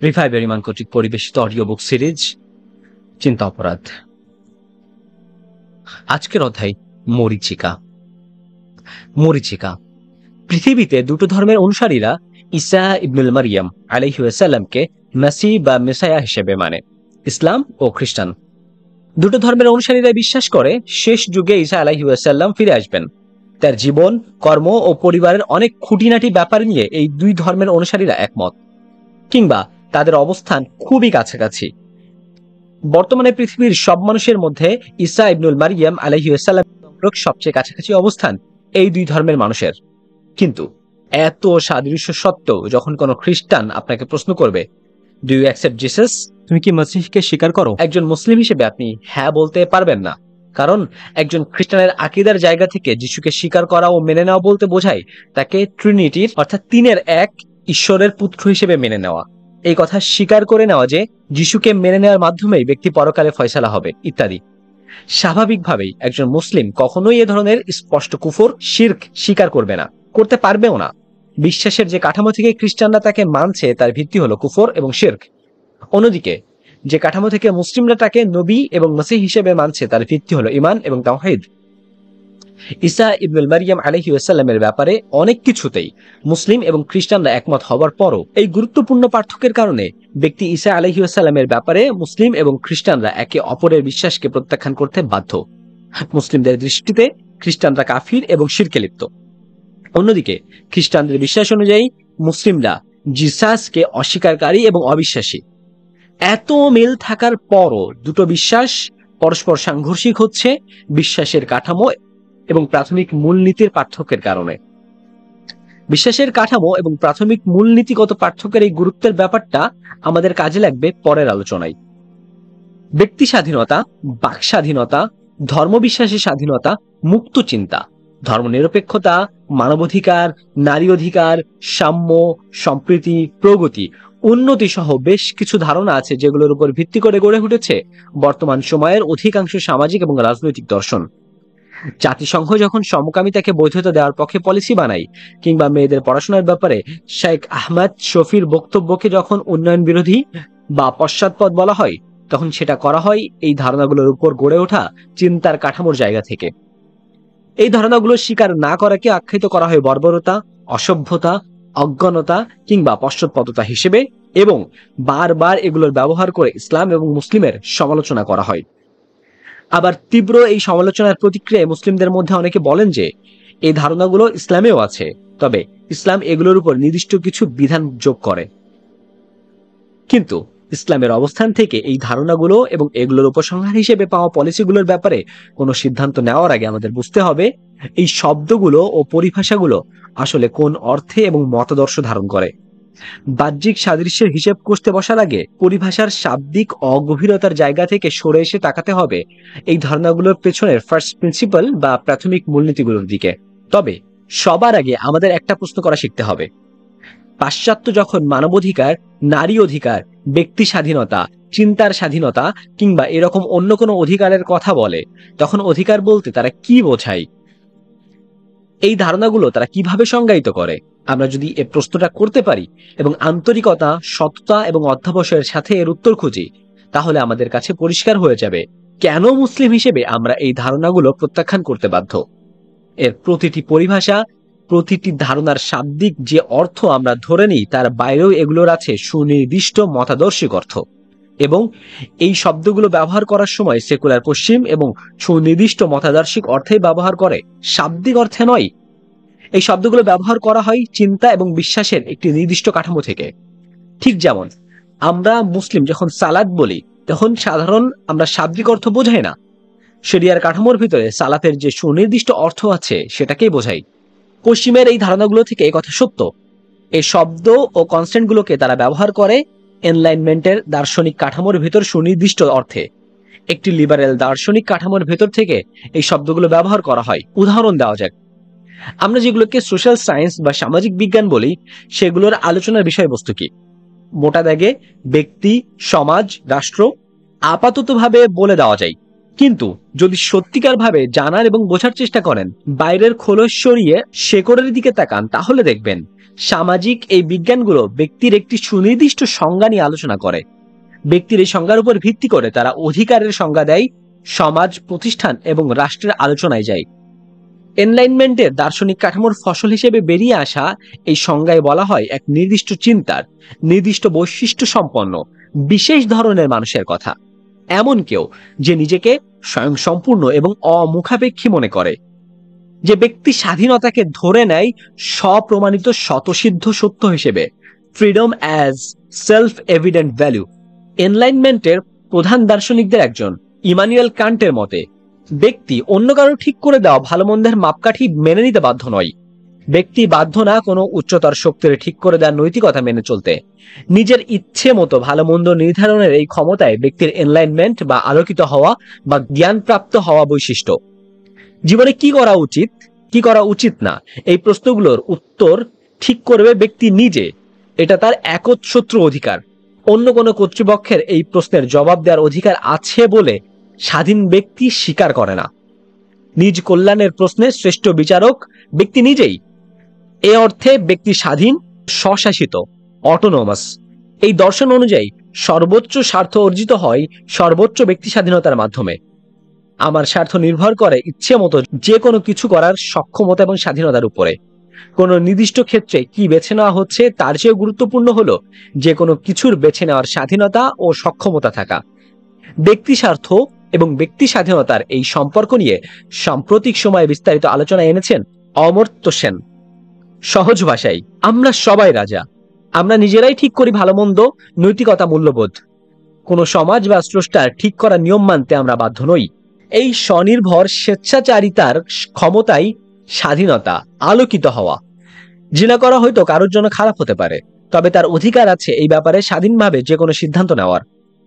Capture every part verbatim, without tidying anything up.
Reviver ইমান কর্তৃক পরিবেশিত audio book series চিন্তা অপরাধ। আজকের অধ্যায় মরীচিকা। মরীচিকা। পৃথিবীতে দুটো ধর্মের অনুসারীরা ঈসা ইবনুল মারিয়াম আলাইহিস সালামকে মেসিহ বা মেসায়া হিসেবে মানে, ইসলাম ও খ্রিস্টান। দুটো ধর্মের অনুসারীরা বিশ্বাস করে শেষ যুগে ঈসা আলাইহিস সালাম ফিরে আসবেন। তার জীবন, কর্ম ও পরিবারের অনেক খুঁটিনাটি ব্যাপার নিয়ে এই দুই ধর্মের অনুসারীরা একমত, কিংবা তাদের অবস্থান খুবই কাছাকাছি। বর্তমানে পৃথিবীর সব মানুষের মধ্যে ঈসা ইবনুল মারিয়াম আলাইহিস সালাম সবচেয়ে কাছাকাছি অবস্থান এই দুই ধর্মের মানুষের। কিন্তু এত সাদৃশ্য সত্ত্বেও যখন কোনো খ্রিস্টান আপনাকে প্রশ্ন করবে, ডু ইউ অ্যাকসেপ্ট জিসাস, তুমি কি মসিহকে স্বীকার করো, একজন মুসলিম হিসেবে আপনি হ্যাঁ বলতে পারবেন না। কারণ একজন খ্রিস্টানের আকীদার জায়গা থেকে যিশুকে স্বীকার করা ও মেনে নেওয়া বলতে বোঝায় তাকে ট্রিনিটির অর্থাৎ তিনের এক ঈশ্বরের পুত্র হিসেবে মেনে নেওয়া, এই কথা স্বীকার করে নেওয়া যে যিশুকে মেনে নেওয়ার মাধ্যমেই ব্যক্তি পরকালে ফয়সালা হবে ইত্যাদি। স্বাভাবিকভাবেই একজন মুসলিম কখনোই এ ধরনের স্পষ্ট কুফর, শিরক স্বীকার করবে না, করতে পারবেও না। বিশ্বাসের যে কাঠামো থেকে খ্রিস্টানরা তাকে মানছে তার ভিত্তি হলো কুফর এবং শিরক। অন্যদিকে যে কাঠামো থেকে মুসলিমরা তাকে নবী এবং মসিহ হিসেবে মানছে তার ভিত্তি হলো ঈমান এবং তাওহীদ। ঈসা ইবনুল মারিয়াম আলাইহিস সালামের ব্যাপারে অনেক কিছুতেই মুসলিম এবং খ্রিস্টানরা একমত হওয়ার পরও এই গুরুত্বপূর্ণ পার্থক্যের কারণে ব্যক্তি ঈসা আলাইহিস সালামের ব্যাপারে মুসলিম এবং খ্রিস্টানরা একে অপরের বিশ্বাসকে প্রত্যাখ্যান করতে বাধ্য। মুসলিমদের দৃষ্টিতে খ্রিস্টানরা কাফির এবং শিরকে লিপ্ত। অন্যদিকে খ্রিস্টানদের বিশ্বাস অনুযায়ী মুসলিমরা জিসাসকে অস্বীকারী এবং অবিশ্বাসী। এত মিল থাকার পরও দুটো বিশ্বাস পরস্পর সাংঘর্ষিক হচ্ছে বিশ্বাসের কাঠামো এবং প্রাথমিক মূলনীতির পার্থক্যের কারণে। বিশ্বাসের কাঠামো এবং প্রাথমিক মূলনীতিগত পার্থক্যের এই গুরুত্বের ব্যাপারটা আমাদের কাজে লাগবে পরের আলোচনায়। ব্যক্তি স্বাধীনতা, বাক স্বাধীনতা, ধর্মবিশ্বাসের স্বাধীনতা, মুক্ত চিন্তা, ধর্মনিরপেক্ষতা, মানবাধিকার, নারী অধিকার, সাম্য, সম্প্রীতি, প্রগতি, উন্নতি সহ বেশ কিছু ধারণা আছে যেগুলোর উপর ভিত্তি করে গড়ে উঠেছে বর্তমান সময়ের অধিকাংশ সামাজিক এবং রাজনৈতিক দর্শন। জাতিসংঘ যখন সমকামিতাকে বৈধতা দেওয়ার পক্ষে পলিসি বানায়, কিংবা মেয়েদের পড়াশোনার ব্যাপারে শেখ আহমদ শফির বক্তব্যকে যখন উন্নয়ন বিরোধী বা পশ্চাৎপদ বলা হয়, তখন সেটা করা হয় এই ধারণাগুলোর উপর গড়ে ওঠা চিন্তার কাঠামোর জায়গা থেকে। এই ধারণাগুলো স্বীকার না করাকে আখ্যায়িত করা হয় বর্বরতা, অসভ্যতা, অজ্ঞানতা কিংবা পশ্চাৎপদতা হিসেবে, এবং বারবার এগুলোর ব্যবহার করে ইসলাম এবং মুসলিমের সমালোচনা করা হয়। আবার তীব্র এই সমালোচনার প্রতিক্রিয়ায় মুসলিমদের মধ্যে অনেকে বলেন যে এই ধারণাগুলো ইসলামেও আছে, তবে ইসলাম এগুলোর উপর নির্দিষ্ট কিছু বিধান যোগ করে। কিন্তু ইসলামের অবস্থান থেকে এই ধারণাগুলো এবং এগুলোর উপসংহার হিসেবে পাওয়া পলিসিগুলোর ব্যাপারে কোনো সিদ্ধান্ত নেওয়ার আগে আমাদের বুঝতে হবে এই শব্দগুলো ও পরিভাষাগুলো আসলে কোন অর্থে এবং মতাদর্শ ধারণ করে। বাহ্যিক সাদৃশ্যের হিসেব কষতে বসার আগে পরিভাষার শাব্দিক অগভীরতার জায়গা থেকে সরে এসে তাকাতে হবে এই ধারণাগুলোর পেছনের ফার্স্ট প্রিন্সিপাল বা প্রাথমিক মূলনীতিগুলোর দিকে। তবে সবার আগে আমাদের একটা প্রশ্ন করা শিখতে হবে, পাশ্চাত্য যখন মানবাধিকার, নারী অধিকার, ব্যক্তি স্বাধীনতা, চিন্তার স্বাধীনতা কিংবা এরকম অন্য কোনো অধিকারের কথা বলে, তখন অধিকার বলতে তারা কি বোঝায়? এই ধারণাগুলো তারা কিভাবে সংজ্ঞায়িত করে? আমরা যদি এ প্রশ্নটা করতে পারি এবং আন্তরিকতা, সততা এবং অধ্যবসায়ের সাথে এর উত্তর খুঁজি, তাহলে আমাদের কাছে পরিষ্কার হয়ে যাবে কেন মুসলিম হিসেবে আমরা এই ধারণাগুলো প্রত্যাখ্যান করতে বাধ্য। এর প্রতিটি পরিভাষা, প্রতিটি ধারণার শাব্দিক যে অর্থ আমরা ধরে নিই, তার বাইরেও এগুলোর আছে সুনির্দিষ্ট মতাদর্শিক অর্থ, এবং এই শব্দগুলো ব্যবহার করার সময় সেকুলার পশ্চিম এবং সুনির্দিষ্ট মতাদর্শিক অর্থে ব্যবহার করে, শাব্দিক অর্থে নয়। এই শব্দগুলো ব্যবহার করা হয় চিন্তা এবং বিশ্বাসের একটি নির্দিষ্ট কাঠামো থেকে। ঠিক যেমন আমরা মুসলিম যখন সালাত বলি, তখন সাধারণ আমরা শাব্দিক অর্থ বোঝাই না, শরিয়ার কাঠামোর ভিতরে সালাতের যে সুনির্দিষ্ট অর্থ আছে সেটাকেই বোঝাই। পশ্চিমের এই ধারণাগুলো থেকে এই কথা সত্য। এই শব্দ ও কনস্ট্যান্টগুলোকে তারা ব্যবহার করে এনলাইনমেন্টের দার্শনিক কাঠামোর ভেতর সুনির্দিষ্ট অর্থে। একটি লিবারেল দার্শনিক কাঠামোর ভেতর থেকে এই শব্দগুলো ব্যবহার করা হয়। উদাহরণ দেওয়া যাক, আমরা যেগুলোকে সোশ্যাল সায়েন্স বা সামাজিক বিজ্ঞান বলি, সেগুলোর আলোচনার বিষয়বস্তু কি? মোটা দাগে ব্যক্তি, সমাজ, রাষ্ট্র আপাততভাবে বলে দেওয়া যায়, কিন্তু যদি সত্যিকার ভাবে জানার এবং বোঝার চেষ্টা করেন, বাইরের খোলস সরিয়ে শেকড়ের দিকে তাকান, তাহলে দেখবেন সামাজিক এই বিজ্ঞানগুলো ব্যক্তির একটি সুনির্দিষ্ট সংজ্ঞা নিয়ে আলোচনা করে। ব্যক্তির এই সংজ্ঞার উপর ভিত্তি করে তারা অধিকারের সংজ্ঞা দেয়, সমাজ, প্রতিষ্ঠান এবং রাষ্ট্রের আলোচনায় যায়। এনলাইনমেন্টের দার্শনিক কাঠামোর ফসল হিসেবে বেরিয়ে আসা এই সংজ্ঞায় বলা হয় এক নির্দিষ্ট চিন্তার, নির্দিষ্ট বৈশিষ্ট্য সম্পন্ন বিশেষ ধরনের মানুষের কথা। এমন কেউ যে নিজেকে স্বয়ং সম্পূর্ণ এবং অমুখাপেক্ষী মনে করে, যে ব্যক্তি স্বাধীনতাকে ধরে নেয় স্বপ্রমাণিত স্বতঃসিদ্ধ সত্য হিসেবে, freedom as self evident value. এনলাইনমেন্টের প্রধান দার্শনিকদের একজন ইমানুয়েল কান্টের মতে, ব্যক্তি অন্য কারো ঠিক করে দেওয়া ভালো মন্দের মাপকাঠি মেনে নিতে বাধ্য নয়। ব্যক্তি বাধ্য না কোনো উচ্চতর শক্তির ঠিক করে দেওয়ার নৈতিকতা মেনে চলতে। নিজের ইচ্ছে মতো ভালো মন্দ নির্ধারণের এই ক্ষমতায় ব্যক্তির এনলাইনমেন্ট বা আলোকিত হওয়া বা জ্ঞানপ্রাপ্ত হওয়া বৈশিষ্ট্য। জীবনে কি করা উচিত, কি করা উচিত না, এই প্রশ্নগুলোর উত্তর ঠিক করবে ব্যক্তি নিজে। এটা তার একচ্ছত্র অধিকার। অন্য কোনো কর্তৃপক্ষের এই প্রশ্নের জবাব দেওয়ার অধিকার আছে বলে স্বাধীন ব্যক্তি স্বীকার করে না। নিজ কল্যাণের প্রশ্নে শ্রেষ্ঠ বিচারক ব্যক্তি নিজেই। এ অর্থে ব্যক্তি স্বাধীন, স্বশাসিত, অটোনোমাস। এই দর্শন অনুযায়ী সর্বোচ্চ স্বার্থ অর্জিত হয় সর্বোচ্চ ব্যক্তি স্বাধীনতার মাধ্যমে। আমার স্বার্থ নির্ভর করে ইচ্ছে মতো যে কোনো কিছু করার সক্ষমতা এবং স্বাধীনতার উপরে। কোনো নির্দিষ্ট ক্ষেত্রে কি বেছে নেওয়া হচ্ছে তার চেয়ে গুরুত্বপূর্ণ হলো যে কোনো কিছুর বেছে নেওয়ার স্বাধীনতা ও সক্ষমতা থাকা। ব্যক্তি স্বার্থ এবং ব্যক্তি স্বাধীনতার এই সম্পর্ক নিয়ে সাম্প্রতিক সময়ে বিস্তারিত আলোচনা এনেছেন অমর্ত্য সেন। সহজ ভাষায়, আমরা সবাই রাজা। আমরা নিজেরাই ঠিক করি ভালো মন্দ, নৈতিকতা, মূল্যবোধ। কোনো সমাজ বা স্রষ্টার ঠিক করা নিয়ম মানতে আমরা বাধ্য নই। এই স্বনির্ভর স্বেচ্ছাচারিতার ক্ষমতাই স্বাধীনতা, আলোকিত হওয়া। জিনা করা হয়তো কারোর জন্য খারাপ হতে পারে, তবে তার অধিকার আছে এই ব্যাপারে স্বাধীনভাবে যে কোনো সিদ্ধান্ত নেওয়ার।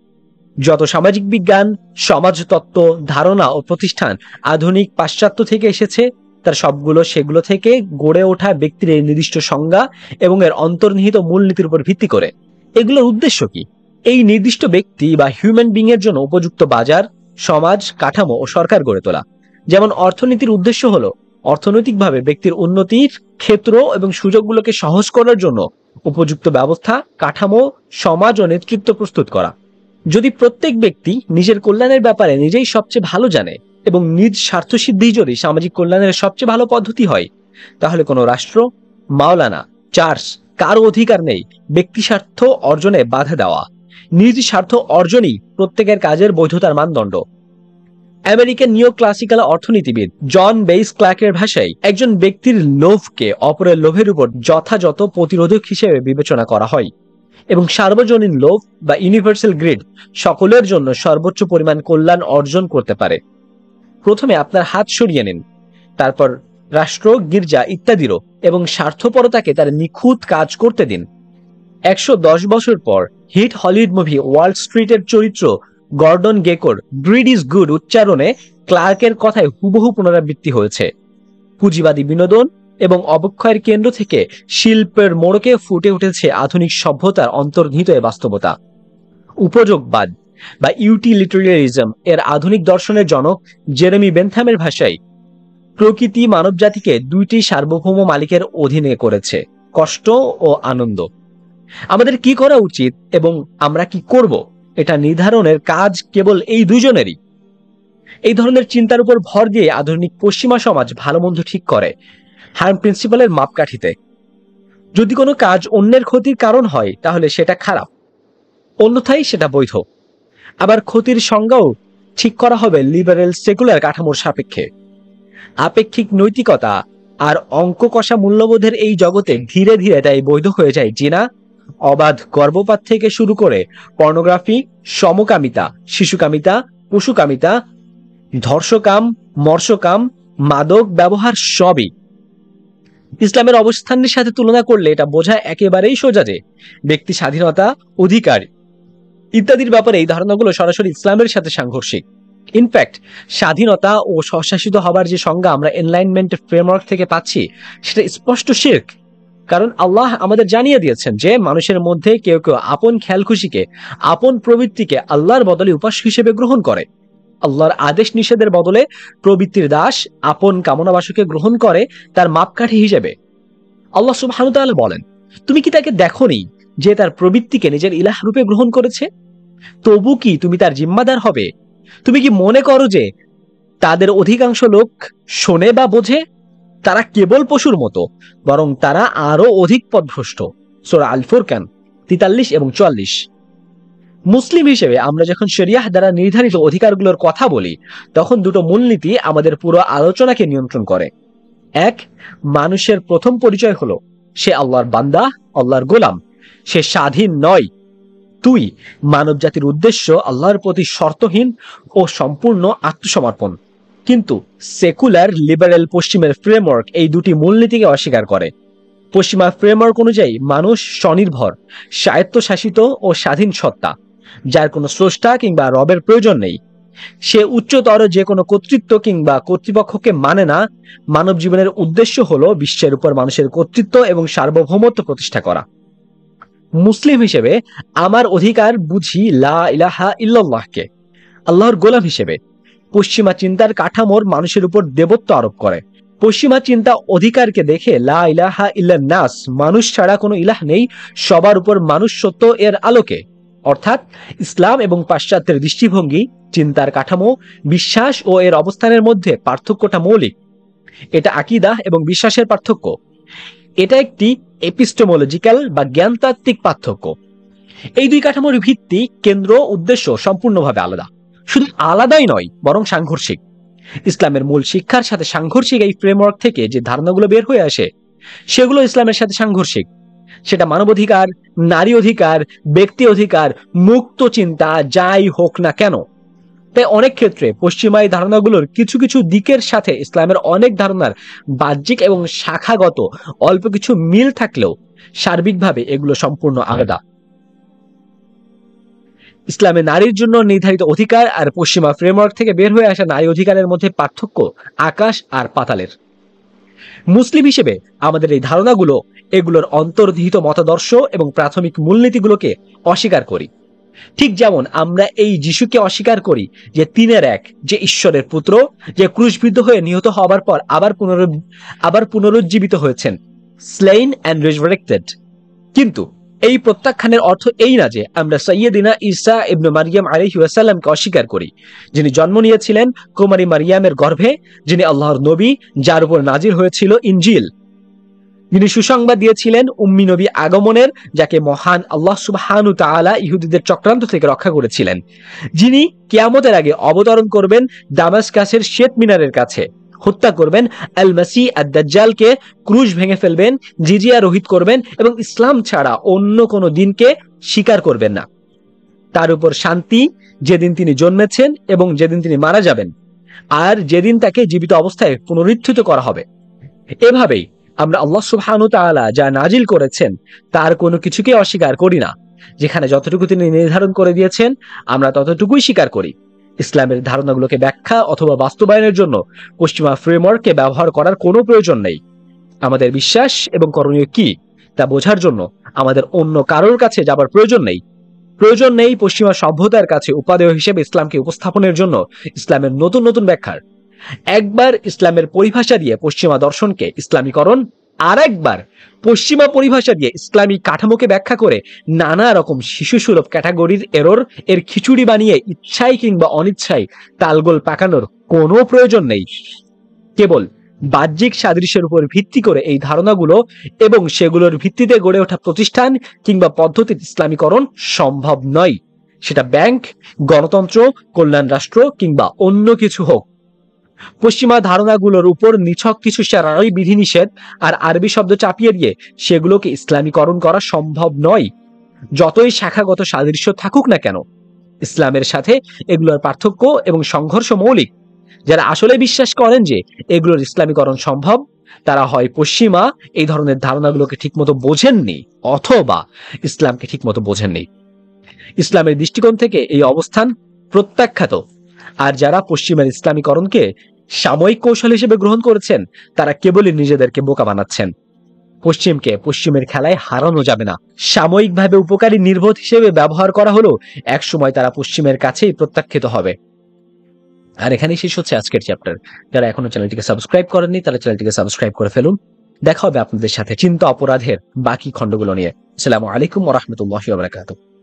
যত সামাজিক বিজ্ঞান, সমাজতত্ত্ব, ধারণা ও প্রতিষ্ঠান আধুনিক পাশ্চাত্য থেকে এসেছে, তার সবগুলো সেগুলো থেকে গড়ে ওঠা ব্যক্তির এই নির্দিষ্ট সংজ্ঞা এবং এর অন্তর্নিহিত মূলনীতির উপর ভিত্তি করে। এগুলোর উদ্দেশ্য কি? এই নির্দিষ্ট ব্যক্তি বা হিউম্যান বিং এর জন্য উপযুক্ত বাজার, সমাজ, কাঠামো ও সরকার গড়ে তোলা। যেমন অর্থনীতির উদ্দেশ্য হলো অর্থনৈতিকভাবে ব্যক্তির উন্নতির ক্ষেত্র এবং সুযোগগুলোকে সহজ করার জন্য উপযুক্ত ব্যবস্থা, কাঠামো, সমাজ ও নেতৃত্ব প্রস্তুত করা। যদি প্রত্যেক ব্যক্তি নিজের কল্যাণের ব্যাপারে নিজেই সবচেয়ে ভালো জানে এবং নিজ স্বার্থসিদ্ধি যদি সামাজিক কল্যাণের সবচেয়ে ভালো পদ্ধতি হয়, তাহলে কোনো রাষ্ট্র, মাওলানা, চার্চ কারো অধিকার নেই ব্যক্তি স্বার্থ অর্জনে বাধা দেওয়া। নিজ স্বার্থ অর্জনই প্রত্যেকের কাজের বৈধতার মানদণ্ড। আমেরিকান নিও ক্লাসিক্যাল অর্থনীতিবিদ জন বেইস ক্লার্কের ভাষায়, একজন ব্যক্তির লোভকে অপরের লোভের উপর যথাযথ প্রতিরোধক হিসেবে বিবেচনা করা হয় এবং সার্বজনীন লোভ বা ইউনিভার্সাল গ্রিড সকলের জন্য সর্বোচ্চ পরিমাণ কল্যাণ অর্জন করতে পারে। প্রথমে আপনার হাত সরিয়ে নিন, তারপর রাষ্ট্র, গির্জা ইত্যাদিরও এবং স্বার্থপরতাকে তার নিখুঁত কাজ করতে দিন। একশো দশ বছর পর হিট হলিউড মুভি ওয়াল স্ট্রিটের চরিত্র গর্ডন গেকোর গ্রিড ইজ গুড উচ্চারণে ক্লার্কের কথায় হুবহু পুনরাবৃত্তি হয়েছে। পুঁজিবাদী বিনোদন এবং অবক্ষয়ের কেন্দ্র থেকে শিল্পের মোড়কে ফুটে উঠেছে আধুনিক সভ্যতার অন্তর্নিহিত এ বাস্তবতা। উপযোগবাদ বা ইউটিলিটারিয়ানিজম এর আধুনিক দর্শনের জনক জেরেমি বেনথামের ভাষায়, প্রকৃতি মানবজাতিকে দুইটি সার্বভৌম মালিকের অধীনে করেছে, কষ্ট ও আনন্দ। আমাদের কি করা উচিত এবং আমরা কি করব, এটা নির্ধারণের কাজ কেবল এই দুইজনেরই। এই ধরনের চিন্তার উপর ভর দিয়ে আধুনিক পশ্চিমা সমাজ ভালো মন্দ ঠিক করে হার্ম প্রিন্সিপালের মাপকাঠিতে। যদি কোনো কাজ অন্যের ক্ষতির কারণ হয় তাহলে সেটা খারাপ, অন্যথায় সেটা বৈধ। আবার ক্ষতির সংজ্ঞাও ঠিক করা হবে লিবারেল সেকুলার কাঠামোর সাপেক্ষে। আপেক্ষিক নৈতিকতা আর অঙ্ক কষা মূল্যবোধের এই জগতে ধীরে ধীরে তাই বৈধ হয়ে যায় জিনা, অবাধ গর্ভপাত থেকে শুরু করে পর্নোগ্রাফি, সমকামিতা, শিশুকামিতা, পশুকামিতা, ধর্ষকাম, মর্ষকাম, মাদক ব্যবহার সবই। ইসলামের অবস্থানের সাথে তুলনা করলে এটা বোঝা একেবারেই সোজা যে ব্যক্তি স্বাধীনতা, অধিকার ইত্যাদির ব্যাপারে এই ধারণাগুলো সরাসরি ইসলামের সাথে সাংঘর্ষিক। ইনফ্যাক্ট স্বাধীনতা ও স্বশাসিত হবার যে সংজ্ঞা আমরা এনলাইনমেন্ট ফ্রেমওয়ার্ক থেকে পাচ্ছি সেটা স্পষ্ট শিরক। কারণ আল্লাহ আমাদের জানিয়ে দিয়েছেন যে মানুষের মধ্যে কেউ কেউ আপন খেয়াল খুশিকে, আপন প্রবৃত্তিকে আল্লাহর বদলে উপাস্য হিসেবে গ্রহণ করে। আল্লাহর আদেশ নিষেধের বদলে প্রবৃত্তির দাস, আপন কামনাবাসকে গ্রহণ করে তার মাপকাঠি হিসেবে। আল্লাহ সুবহানাহু ওয়া তাআলা বলেন, তুমি কি তাকে দেখোনি যে তার প্রবৃত্তিকে নিজের ইলাহ রূপে গ্রহণ করেছে? তবু কি তুমি তার জিম্মাদার হবে? তুমি কি মনে করো যে তাদের অধিকাংশ লোক শোনে বা বোঝে? তারা কেবল পশুর মতো, বরং তারা আরো অধিক পথভ্রষ্ট। সূরা আল ফুরকান তেতাল্লিশ এবং চুয়াল্লিশ। মুসলিম হিসেবে আমরা যখন শরিয়াহ দ্বারা নির্ধারিত অধিকারগুলোর কথা বলি, তখন দুটো মূলনীতি আমাদের পুরো আলোচনাকে নিয়ন্ত্রণ করে। এক, মানুষের প্রথম পরিচয় হলো সে আল্লাহর বান্দা, আল্লাহর গোলাম, সে স্বাধীন নয়। দুই, মানব জাতির উদ্দেশ্য আল্লাহর প্রতি শর্তহীন ও সম্পূর্ণ আত্মসমর্পণ। কিন্তু সেকুলার লিবারেল পশ্চিমের ফ্রেমওয়ার্ক এই দুটি মূলনীতিকে অস্বীকার করে। পশ্চিমা ফ্রেমওয়ার্ক অনুযায়ী মানুষ স্বনির্ভর, স্বায়ত্তশাসিত ও স্বাধীন সত্তা, যার কোনো স্রষ্টা কিংবা রবের প্রয়োজন নেই। সে উচ্চতর যে কোনো কর্তৃত্ব কিংবা কর্তৃপক্ষকে মানে না। মানব জীবনের উদ্দেশ্য হলো বিশ্বের উপর মানুষের কর্তৃত্ব এবং সার্বভৌমত্ব প্রতিষ্ঠা করা। মুসলিম হিসেবে আমার অধিকার বুঝি লা ইলাহা ইল্লাল্লাহকে আল্লাহর গোলাম হিসেবে। পশ্চিমা চিন্তার কাঠামোর মানুষের উপর দেবত্ব আরোপ করে। পশ্চিমা চিন্তা অধিকারকে দেখে লা ইলাহা ইল্লান নাস, মানুষ ছাড়া কোনো ইলাহ নেই, সবার উপর মানুষ সত্য এর আলোকে। অর্থাৎ ইসলাম এবং পাশ্চাত্যের দৃষ্টিভঙ্গি, চিন্তার কাঠামো, বিশ্বাস ও এর অবস্থানের মধ্যে পার্থক্যটা মৌলিক। এটা আকীদাহ এবং বিশ্বাসের পার্থক্য। এটা একটি এপিস্টেমোলজিক্যাল বা জ্ঞানতাত্ত্বিক পার্থক্য। এই দুই কাঠামোর ভিত্তি, কেন্দ্র, উদ্দেশ্য সম্পূর্ণভাবে আলাদা। শুধু আলাদাই নয়, বরং সাংঘর্ষিক। ইসলামের মূল শিক্ষার সাথে সাংঘর্ষিক এই ফ্রেমওয়ার্ক থেকে যে ধারণাগুলো বের হয়ে আসে, সেগুলো ইসলামের সাথে সাংঘর্ষিক। সেটা মানবাধিকার, নারী অধিকার, ব্যক্তি অধিকার, মুক্ত চিন্তা, যাই হোক না কেন। তাই অনেক ক্ষেত্রে পশ্চিমা এই ধারণাগুলোর কিছু কিছু দিকের সাথে ইসলামের অনেক ধারণার বাহ্যিক এবং শাখাগত অল্প কিছু মিল থাকলেও সার্বিকভাবে এগুলো সম্পূর্ণ আলাদা। ইসলামে নারীর জন্য নির্ধারিত অধিকার আর পশ্চিমা ফ্রেমওয়ার্ক থেকে বের হয়ে আসা নারী অধিকারের মধ্যে পার্থক্য আকাশ আর পাতালের। মুসলিম হিসেবে আমাদের এই ধারণাগুলো, এগুলোর অন্তর্নিহিত মতাদর্শ এবং প্রাথমিক মূলনীতিগুলোকে অস্বীকার করি। ঠিক যেমন আমরা এই যিশুকে অস্বীকার করি যে তিনের এক, যে ঈশ্বরের পুত্র, যে ক্রুশবিদ্ধ হয়ে নিহত হবার পর আবার পুনর আবার পুনরুজ্জীবিত হয়েছেন, স্লেইন অ্যান্ড রেজারেক্টেড। কিন্তু এই প্রত্যাখ্যানের অর্থ এই না যে আমরা সাইয়্যিদিনা ঈসা ইবনে মারইয়াম আলাইহিস সালামকে অস্বীকার করি, যিনি জন্ম নিয়েছিলেন কুমারী মারিয়ামের গর্ভে, যিনি আল্লাহর নবী, যার উপর নাজিল হয়েছিল ইনজিল, যিনি সুসংবাদ দিয়েছিলেন উম্মি নবী আগমনের, যাকে মহান আল্লাহ সুবহানাহু ওয়া তাআলা ইহুদিদের চক্রান্ত থেকে রক্ষা করেছিলেন, যিনি কিয়ামতের আগে অবতরণ করবেন দামাস্কাসের শ্বেত মিনারের কাছে, হত্যা করবেন আল মাসিহ আদ-দাজ্জালকে, ক্রুশ ভেঙে ফেলবেন, জিজিয়া রহিত করবেন এবং ইসলাম ছাড়া অন্য কোনো দিনকে স্বীকার করবেন না। তার উপর শান্তি, যেদিন তিনি জন্মেছেন এবং যেদিন তিনি মারা যাবেন, আর যেদিন তাকে জীবিত অবস্থায় পুনরুত্থিত করা হবে। এভাবেই আমরা আল্লাহ সুবহানাহু ওয়া তাআলা যা নাজিল করেছেন তার কোনো কিছুকে অস্বীকার করি না। যেখানে যতটুকু তিনি নির্ধারণ করে দিয়েছেন আমরা ততটুকুই স্বীকার করি। ইসলামের ধারণাগুলোকে ব্যাখ্যা অথবা বাস্তবায়নের জন্য পশ্চিমা ফ্রেমওয়ার্ককে ব্যবহার করার কোনো প্রয়োজন নেই। আমাদের বিশ্বাস এবং করণীয় কি তা বোঝার জন্য আমাদের অন্য কারোর কাছে যাবার প্রয়োজন নেই। প্রয়োজন নেই পশ্চিমা সভ্যতার কাছে উপাদেয় হিসেবে ইসলামকে উপস্থাপনের জন্য ইসলামের নতুন নতুন ব্যাখ্যার। একবার ইসলামের পরিভাষা দিয়ে পশ্চিমা দর্শনকে ইসলামীকরণ, আর একবার পশ্চিমা পরিভাষা দিয়ে ইসলামী কাঠামোকে ব্যাখ্যা করে নানা রকম শিশুসুলভ ক্যাটাগরির এরর এর খিচুড়ি বানিয়ে ইচ্ছাই কিংবা অনিচ্ছায় তালগোল পাকানোর কোনো প্রয়োজন নেই। কেবল বাহ্যিক সাদৃশ্যের উপর ভিত্তি করে এই ধারণাগুলো এবং সেগুলোর ভিত্তিতে গড়ে ওঠা প্রতিষ্ঠান কিংবা পদ্ধতির ইসলামীকরণ সম্ভব নয়। সেটা ব্যাংক, গণতন্ত্র, কল্যাণ রাষ্ট্র কিংবা অন্য কিছু হোক। পশ্চিমা ধারণাগুলোর উপর নিছক কিছু শারঈ বিধিনিষেধ আর আরবি শব্দ চাপিয়ে দিয়ে সেগুলোকে ইসলামীকরণ করা সম্ভব নয়। যতই শাখাগত সাদৃশ্য থাকুক না কেন, ইসলামের সাথে এগুলোর পার্থক্য এবং সংঘর্ষ মৌলিক। যারা আসলে বিশ্বাস করেন যে এগুলোর ইসলামীকরণ সম্ভব, তারা হয় পশ্চিমা এই ধরনের ধারণাগুলোকে ঠিকমতো বোঝেননি অথবা ইসলামকে ঠিকমতো বোঝেননি। ইসলামের দৃষ্টিকোণ থেকে এই অবস্থান প্রত্যাখ্যাত। আর যারা পশ্চিমের ইসলামীকরণকে সাময়িক কৌশল হিসেবে গ্রহণ করেছেন, তারা কেবলই নিজেদেরকে বোকা বানাচ্ছেন। পশ্চিমকে পশ্চিমের খেলায় হারানো যাবে না। সাময়িকভাবে উপকারী নির্বোধ হিসেবে ব্যবহার করা হলো, এক সময় তারা পশ্চিমের কাছেই প্রত্যাখ্যাত হবে। আর এখানেই শেষ হচ্ছে আজকের চ্যাপ্টার। যারা এখনো চ্যানেলটিকে সাবস্ক্রাইব করেননি তারা চ্যানেলটিকে সাবস্ক্রাইব করে ফেলুন। দেখা হবে আপনাদের সাথে চিন্তা অপরাধের বাকি খণ্ডগুলো নিয়ে। আসসালামু আলাইকুম ওয়া রাহমাতুল্লাহি ওয়া বারাকাতুহু।